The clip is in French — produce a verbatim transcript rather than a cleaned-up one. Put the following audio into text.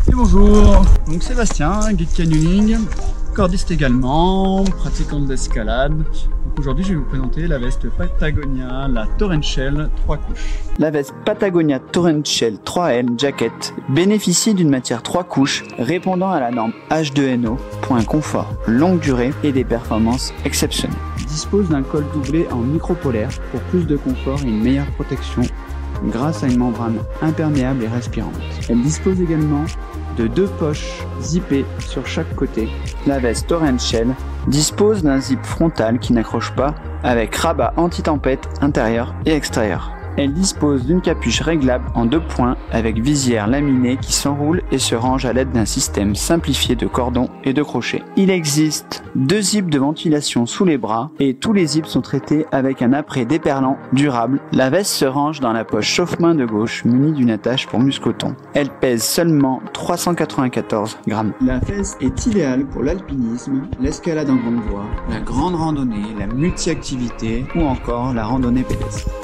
Et bonjour, donc Sébastien, guide canyoning, cordiste également, pratiquant de l'escalade. Donc aujourd'hui je vais vous présenter la veste Patagonia, la Torrential trois couches. La veste Patagonia Torrential trois L Jacket bénéficie d'une matière trois couches répondant à la norme H deux N O pour un confort longue durée et des performances exceptionnelles. Elle dispose d'un col doublé en micropolaire pour plus de confort et une meilleure protection grâce à une membrane imperméable et respirante. Elle dispose également de deux poches zippées sur chaque côté. La veste Torrential dispose d'un zip frontal qui n'accroche pas avec rabat anti-tempête intérieur et extérieur. Elle dispose d'une capuche réglable en deux points avec visière laminée qui s'enroule et se range à l'aide d'un système simplifié de cordons et de crochets. Il existe deux zips de ventilation sous les bras et tous les zips sont traités avec un apprêt déperlant durable. La veste se range dans la poche chauffe-main de gauche munie d'une attache pour muscoton. Elle pèse seulement trois cent quatre-vingt-quatorze grammes. La veste est idéale pour l'alpinisme, l'escalade en grande voie, la grande randonnée, la multi-activité ou encore la randonnée pédestre.